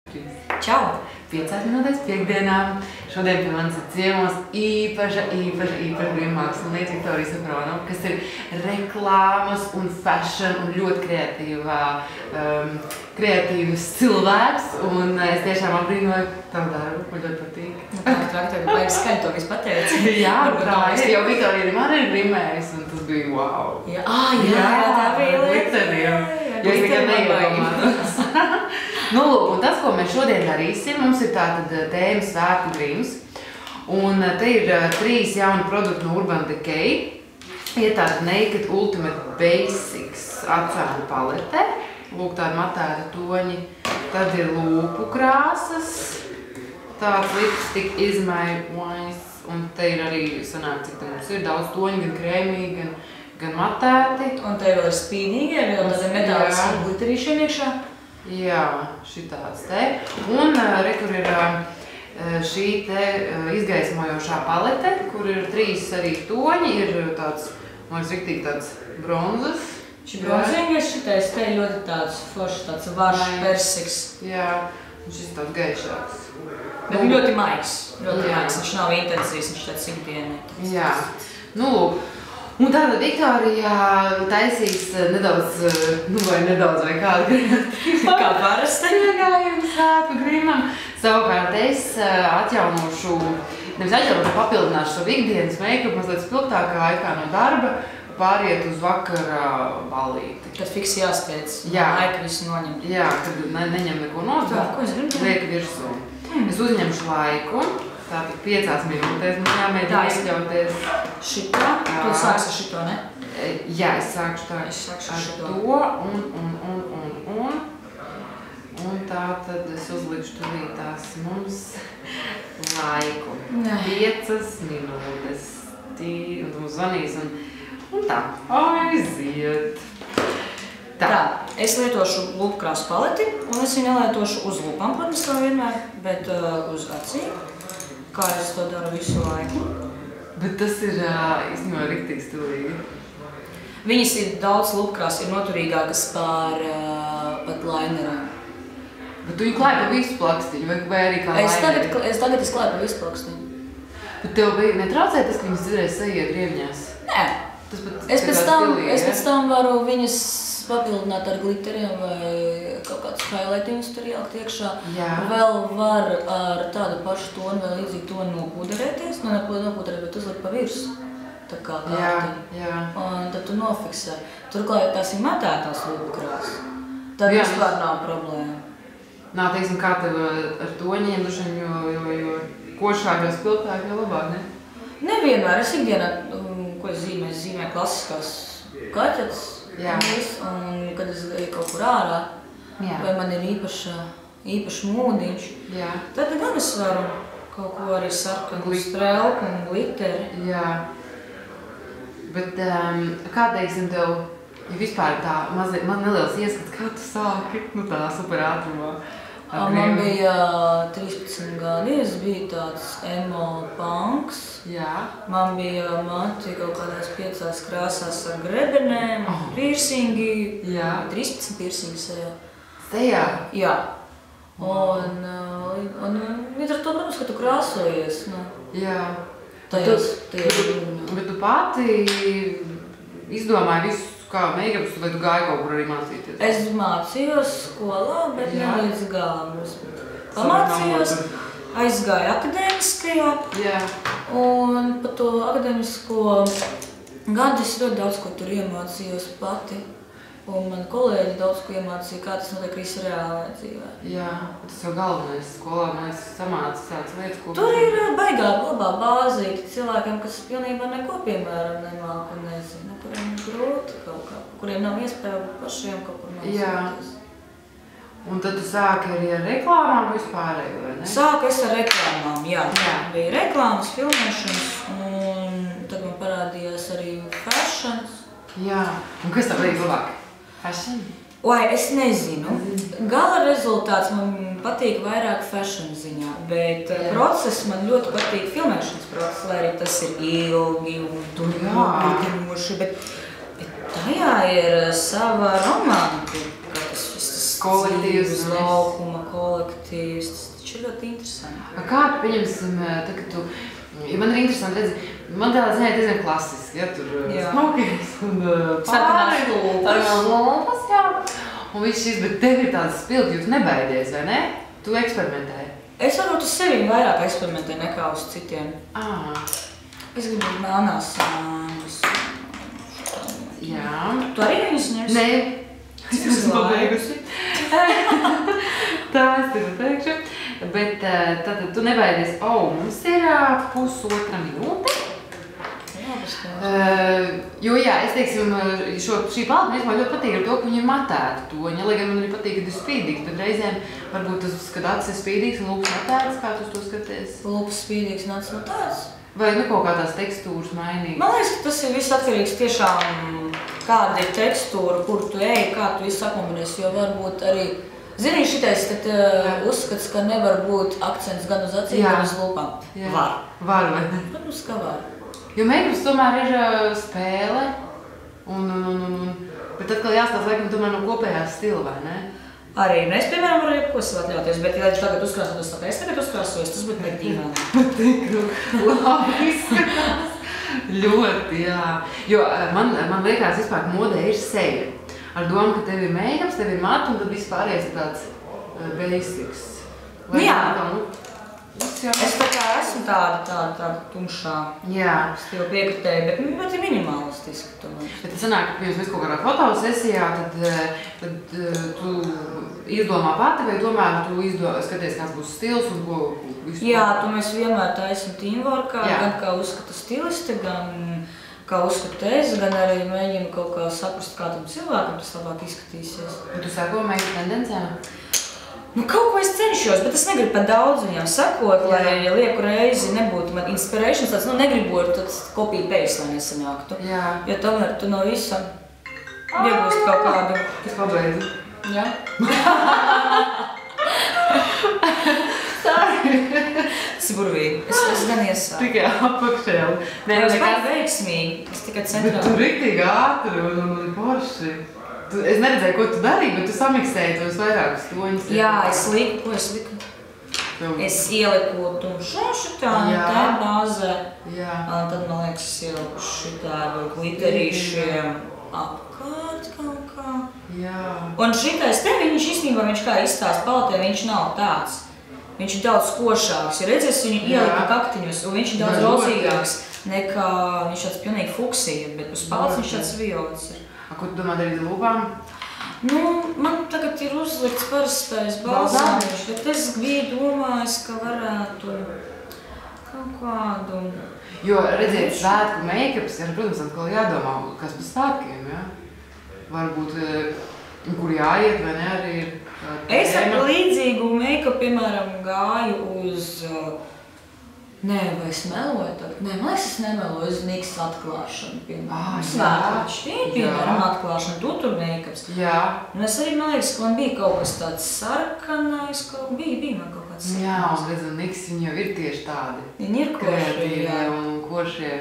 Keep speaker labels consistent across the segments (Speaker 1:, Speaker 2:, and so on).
Speaker 1: Čau!
Speaker 2: 5 minūtēs piekdienām. Šodien pie manis ir ciemos īpaša brīvā mākslinieca Viktorija Safronova, kas ir reklāmas un fashion un ļoti kreatīvs cilvēks. Un es tiešām apbrīnoju tavu darbu, man ļoti patīk.
Speaker 1: Tev baigi skaļi to visu pateici.
Speaker 2: Jā, tā ir, jo Viktorija arī man ir grimējusi un tas bija wow.
Speaker 1: Jā, tā bija lieta.
Speaker 2: Jo es tikai neiedomājos. Nu, lūk, un tas, ko mēs šodien darīsim, mums ir tātad tēma Svētku grims. Un te ir 3 jauni produkti no Urban Decay. Ir tāda Naked Ultimate Basics atcēnu palete. Lūk, tāda matēta toņi. Tad ir lūpu krāsas. Tāds lipstick is my voice. Un te ir arī, sanāk, cik te mums ir daudz toņi, gan krēmīgi, gan matēti.
Speaker 1: Un te vēl ir spīdīgi, ir vēl tādi metālis glitterīšiem iekšā.
Speaker 2: Jā, šitāds te. Un re, kur ir šī te izgaismojošā palete, kur ir 3 arī toņi, ir tāds, man liekas, riktīgi tāds bronzas.
Speaker 1: Šī bronzīgais šitais te ļoti tāds foršs, tāds varš persiks.
Speaker 2: Jā, un šis tāds gaišāks.
Speaker 1: Bet ļoti maigs, viņš nav intensīvs, viņš tāds ikdienīgs.
Speaker 2: Jā, nu lūk. Un tātad Viktorija taisīs nedaudz, vai kādu
Speaker 1: kā parasti
Speaker 2: iegājumu Svētku grimam. Savukārt es papildināšu savu ikdienas make-up mazliet spilgtākā laikā no darba, pāriet uz vakara ballīti.
Speaker 1: Kad fiksi jāsteidz, laika visu noņemt.
Speaker 2: Jā, kad neņem neko nost, liek virsū. Es uzņemšu laiku. Tātad 5 minūtēs mums jāmēģina iekļauties.
Speaker 1: Šitā? Tu sāksi ar šito, ne?
Speaker 2: Jā, es sākšu tā ar to un tātad es uzlikšu tūlītās mums laiku. 5 minūtes. Un tu mums zvanīs un tā. Aiziet!
Speaker 1: Tā, es lietošu lūpkrāsu paleti un es viņu nelietošu uz lūpām, protams, kā vienmēr, bet uz acīm. Kā es to daru visu laiku.
Speaker 2: Bet tas ir īstenībā riktīgi stilīgi.
Speaker 1: Viņas ir daudz lūpkrās, ir noturīgākas par pat linerām.
Speaker 2: Bet tu viņu klāji pa visu plakstiņu vai arī kā lineri?
Speaker 1: Es tagad klāju pa visu plakstiņu.
Speaker 2: Bet tev netraucē tas, ka viņas dzirēs sajiet rievņās?
Speaker 1: Nē. Es pēc tam varu viņas papildināt ar glitteriem vai kaut kādus highlightingus tur ielikt iekšā. Vēl var ar tādu pašu tonu vai līdzīgu tonu nopūderēties. Nopūderēt, bet uzlikt pa virsu. Tā kā kārtiņu. Un tad tu nofiksē. Turklāt tās ir matētās lūpkrās. Tad vispār nav problēma.
Speaker 2: Nā, teiksim, kā tev ar toņiem dušaņ, jo košāk, jo spilgtāk, jo labāk, ne?
Speaker 1: Nevienmēr. Es ikdienā, ko es zīmēju klasiskās kaķetes. Un kad es eju kaut kur ārā, vai man ir īpašs mūdiņš, tad gan es varu kaut ko arī sarkanu strelku un gliteri.
Speaker 2: Jā. Bet kā teiksim tev, ja vispār tā man neliels ieskats, kā tu sāki, tā super ātrumā?
Speaker 1: Man bija 13 gadi, es biju tāds emo punks. Man bija mati kaut kādās 5 krāsās ar grebenēm, piercingi, 13 piercingi sejā.
Speaker 2: Sejā?
Speaker 1: Jā. Un līdz ar to, protams, ka tu krāsojies.
Speaker 2: Jā.
Speaker 1: Bet
Speaker 2: tu pati izdomāji visu, kā make-ups, vai tu gāji kaut kur arī mācīties?
Speaker 1: Es mācījos skolā, bet ne līdz galam. Pamācījos, aizgāju akadēmiskajā. Un pa to akadēmisko gadu es ļoti daudz ko tur iemācījos pati. Un mani kolēģi daudz ko iemācīja, kā tas notiek visu reālajā dzīvē.
Speaker 2: Jā, tas jau galvenais skolā, man liekas, samāca tādas lietas, ko...
Speaker 1: Tur ir baigā labā bāzīti cilvēkiem, kas pilnībā neko, piemēram, nemāk un nezina, kuriem ir grūti kaut kā, kuriem nav iespēja pašiem kaut kur mācīties.
Speaker 2: Un tad tu sāki arī ar reklāmām vispārēju, vai ne?
Speaker 1: Sāku es ar reklāmām, jā. Bija reklāmas, filmēšanas, un tad man parādījās arī fashions.
Speaker 2: Jā, un kas tev liekas labāk? Fashion?
Speaker 1: Vai, es nezinu. Gala rezultāts man patīk vairāk fashion ziņā, bet process man ļoti patīk filmēšanas process, lai arī tas ir ilgi un turpinoši, bet tajā ir sava romantika, ka tas
Speaker 2: kolektīvs.
Speaker 1: Uz laukuma kolektīvs. Tas taču ir ļoti interesanti.
Speaker 2: Kā tu pieņemsim, tagad tu, ja man ir interesanti redzi, man tādā ziņā ir diezgan klasiski, ja tur smokings un
Speaker 1: sarkanās lūpas.
Speaker 2: Jā. Un viss šis, bet tev ir tāds spilgti, jo tu nebaidies, vai ne? Tu eksperimentēji.
Speaker 1: Es varbūt uz sevi vairāk eksperimentēju nekā uz citiem. Es gribu melnās sāņas.
Speaker 2: Jā.
Speaker 1: Tu arī viņus ņemsi?
Speaker 2: Nē. Es esmu pabeigusi. Tā es tev teikšu. Bet tad tu nebaidies. Mums ir 1,5 minūte. Jo jā, es teiksim, šī balta man ļoti patīk ar to, ka viņi ir matēti toņi. Lai gan man arī patīk, kad ir spīdīgs, bet reizēm varbūt tas, kad acis ir spīdīgs un lūpas matētas, kā tu uz to skaties?
Speaker 1: Lūpas spīdīgs un acis matētas?
Speaker 2: Vai kaut kā tās tekstūras mainīgas?
Speaker 1: Man liekas, ka tas ir viss atkarīgs tiešām, kāda ir tekstūra, kur tu ej, kā tu visu sakombinēsi, jo varbūt arī, zini, šitais tad uzskats, ka nevar būt akcents gan uz acīm, gan uz lūpām. Var.
Speaker 2: Var, vai ne?
Speaker 1: Protams, ka var.
Speaker 2: Jo make-ups tomēr ir spēle, bet atkal jāstāsta laikam tomēr no kopējās stila, vai ne?
Speaker 1: Arī, es, piemēram, varu jebko sev atļauties, bet ja tagad uzkrāsotos tā kā es tagad uzkrāsojos, tas būtu nekdīvāni.
Speaker 2: Tik labi izskatās. Ļoti, jā. Jo man liekas, vispār, ka modē ir seja. Ar domu, ka tev ir make-ups, tev ir matu, un tad vispārējais ir tāds basics.
Speaker 1: Jā. Es tā kā esmu tāda tumšā stila piekritēja, bet ir minimalistiski tomēr.
Speaker 2: Bet tas sanāk, ka pirms mēs kaut kādā fotosesijā, tad tu izdomā pati, vai tomēr tu skaties, kāds būs stils un ko visu?
Speaker 1: Jā, tu mēs vienmēr taisam teamworkā, gan kā uzskata stilisti, gan kā uzskata es, gan arī mēģinu kaut kā saprast, kā tam cilvēkam tas labāk izskatīsies.
Speaker 2: Un tu sako make tendencēm?
Speaker 1: Kaut ko es cenšos, bet es negribu pat daudz viņam sakot, lai lieku reizi nebūtu man inspirations, tāds, negribu tāds copy-paste, lai nesanāktu. Jo tomēr tu no visa iegūst kaut kādu.
Speaker 2: Es pabeidzu.
Speaker 1: Jā?
Speaker 2: Sorry.
Speaker 1: Tas ir burvīgi. Es gan iesāku.
Speaker 2: Tikai apakšēli.
Speaker 1: Es pār veiksmīgi. Es tikai centrāli.
Speaker 2: Bet tu riktīgi ātri un porši. Es neredzēju, ko tu darīji, bet tu samiksēji tos vairākus toņus.
Speaker 1: Jā, es liku, ko es liku? Es ieliku tumšo šitā, tā bāzē. Tad, man liekas, es ieliku šitādu glitterīšiem apkārt kaut kā. Un šitais te, viņš īstenībā, viņš kā izstāst paletē, viņš nav tāds. Viņš ir daudz košāks. Ja redzēs, viņu ieliku kaktiņus, un viņš ir daudz rozīgāks nekā viņš tāds pilnīgi fuksija, bet uz paletes viņš tāds viols ir.
Speaker 2: Ko tu domā darīt ar lūpām?
Speaker 1: Man tagad ir uzlikts parastais balzāmiņš, bet es biju domājis, ka varētu kaut kādu...
Speaker 2: Jo, redziet, svētku make-ups ir, protams, atkal jādomā, kas par svētkiem, ja? Varbūt, kur jāiet, vai ne, arī ir...
Speaker 1: Es ar līdzīgu make-up, piemēram, gāju uz... Nē, vai es meloju tagad? Nē, man liekas, es nemeloju uz Niks atklāšanu, piemēram. Svētku šķīn, piemēram, atklāšanu, tur make-ups. Un es arī, man liekas, ka man bija kaut kas tāds sarkanais, bija man kaut kāds sarkanais.
Speaker 2: Jā, un redz, Niks, viņi jau ir tieši tādi.
Speaker 1: Viņi ir košie,
Speaker 2: un košie.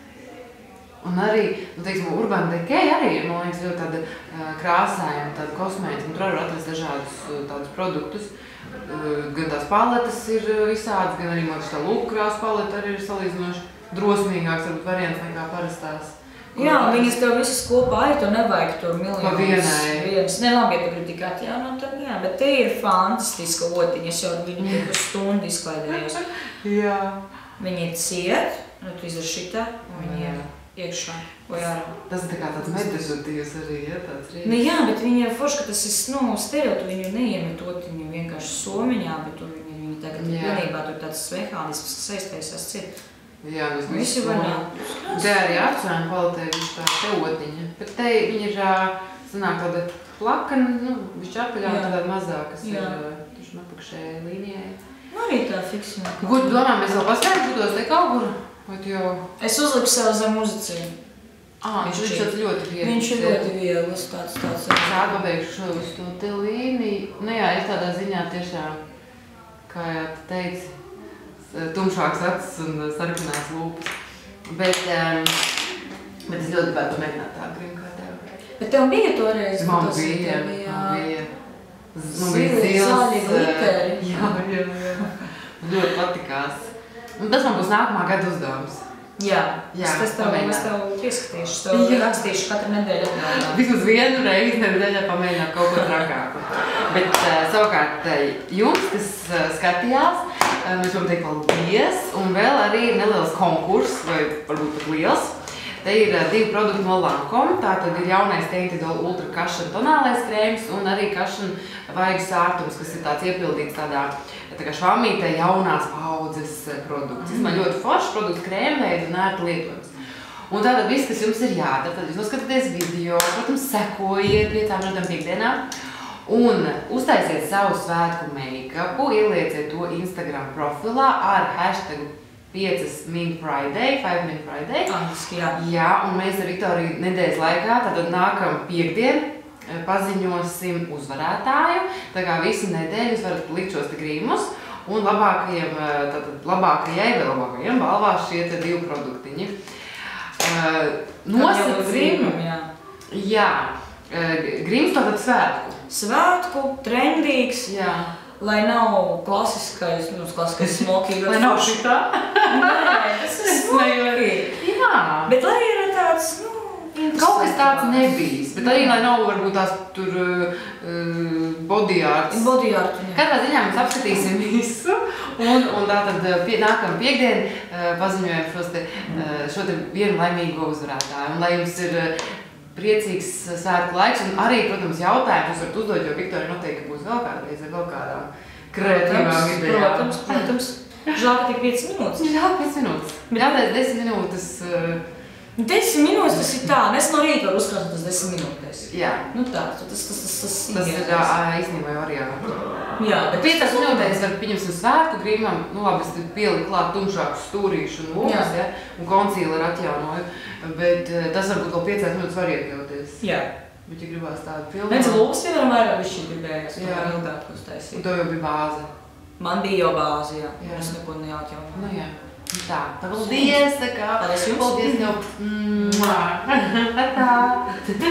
Speaker 2: Un arī, teiksim, Urban Decay arī ir, man liekas, ļoti tāda krāsājuma, tāda kosmētika, un tur arī atrast dažādus tādus produktus. Gan tās paletes ir visādas, gan arī, man liekas, tā lūpkrāsa paleta arī ir salīdzinoši drosmīgāks, varbūt variants nekā parastās.
Speaker 1: Jā, viņas tev visas kopā arī, tev nevajag tur miljonus.
Speaker 2: Pa vienai.
Speaker 1: Ne, labi, ja tu gribi tik atjaunot, tad jā, bet te ir fantastiska otiņa, es jau viņu uz stundu izklaidējos.
Speaker 2: Jā.
Speaker 1: Viņi ir ciet, tu izdara šitā, un viņi iekšā vai ārā.
Speaker 2: Tas ir tā kā tāds meditatīvs arī, ja, tāds rīks.
Speaker 1: Jā, bet viņi ir forši, ka tas ir stereo, tu viņu neiemet otiņu vienkārši somiņā, bet tu viņi tagad pilnībā tur tāds mehānisms, kas aiztaisās ciet.
Speaker 2: Jā,
Speaker 1: visi vaļā.
Speaker 2: Te arī akcēna paletē viņš tā te otiņa, bet te viņi ir, sanāk tāda plakana, bišķi apaļā, tāda mazāk, kas ir tuši apakšējai līnijai.
Speaker 1: Arī tā fiksina.
Speaker 2: Ko tu domā, mēs vēl paspējam šūtos te kaut kur?
Speaker 1: Es uzliku sev zem uzicību.
Speaker 2: Viņš tāds ļoti viegls.
Speaker 1: Viņš ir ļoti viegls, tāds.
Speaker 2: Pabeigšu uz to te līniju. Jā, es tādā ziņā tiešām, kā jā tu teici, tumšāks acis un sarkanās lūpas. Bet es ļoti gribētu pamēģināt tā grīm kā tev.
Speaker 1: Bet tev bija toreiz?
Speaker 2: Man bija.
Speaker 1: Zaļi gliteri.
Speaker 2: Jā. Ļoti patikās. Un tas man būs nākamā gada uzdevums.
Speaker 1: Jā, es tev pieskatīšu, tev rakstīšu katru nedēļu.
Speaker 2: Vismaz vienu reizi nedēļā pamēģināt kaut ko trakāku. Bet savukārt jums, kas skatījās, mēs varam teikt paldies. Un vēl arī ir neliels konkurss, vai varbūt pat liels. Te ir 2 produkti no Lancome. Tātad ir jaunais Teintidol Ultra kašana tonālais krēms un arī kašana vaigu sārtums, kas ir tāds iepildīts tādā švamītē jaunās paudzes produkts. Man ļoti foršs produkts, krēmveida un ērti lietojums. Un tātad viss, kas jums ir jādara, tad jūs noskatāties video, protams, sekojiet 5 minūtēm piekdienā un uztaisiet savu svētku make-upu, ielieciet to Instagram profilā ar hashtagu 5min Friday.
Speaker 1: Angliski, jā.
Speaker 2: Jā, un mēs ar Viktoriju nedēļas laikā, tātad nākam piekdien, paziņosim uzvarētāju. Tā kā visu nedēļu jūs varat likt šos te grīmus un labākajiem balvās šie te 2 produktiņi. Nosacījumi. Jā. Grīms tātad svētku.
Speaker 1: Svētku, trendīgs.
Speaker 2: Jā.
Speaker 1: Lai nav klasiskais smoky.
Speaker 2: Lai nav šitā?
Speaker 1: Nē, tas ir smoky.
Speaker 2: Jā.
Speaker 1: Bet lai ir tāds,
Speaker 2: kaut kas tāds nebijis, bet arī, lai nav varbūt tās tur body arts. Katrā ziņā mēs apskatīsim visu, un tātad nākamā piekdien paziņojam šo te vienu laimīgo uzvarētāju. Un lai jums ir priecīgs svētku laiks, un arī, protams, jautājumus varat uzdot, jo Viktorija noteikti būs vēl kādreiz ar vēl kādām kreatīvām idejām.
Speaker 1: Protams. Žēl, ka tik 5 minūtes.
Speaker 2: Jā, 5 minūtes. Jātais 10 minūtes.
Speaker 1: 10 minūtes tas ir tā, es no rīta varu uzkrāt tas 10 minūtēs.
Speaker 2: Jā.
Speaker 1: Tā, tas
Speaker 2: ir īstenībā variāli.
Speaker 1: Jā,
Speaker 2: bet 5 minūtēs var pieņemsim svētku grīmam, labi, es pieliku klāt tumšākus stūrīšu un logus, ja, un konsīleru atjaunoju, bet tas varbūt vēl 5 minūtes var iekļauties.
Speaker 1: Jā.
Speaker 2: Bet, ja gribās tādu pilnu...
Speaker 1: Nec logus piemēram vairāk višķi gribējās, kā ilgāk uztaisīt.
Speaker 2: Un tev jau bija bāze.
Speaker 1: Man bija jau bāze, jā. Es neko neatjaunoju.
Speaker 2: Nu jā. Tā, paldies, tā kā.
Speaker 1: Paldies jums.
Speaker 2: Paldies tev. Tā.